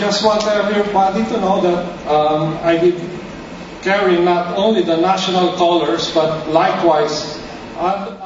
just want everybody to know that I did carry not only the national colors, but likewise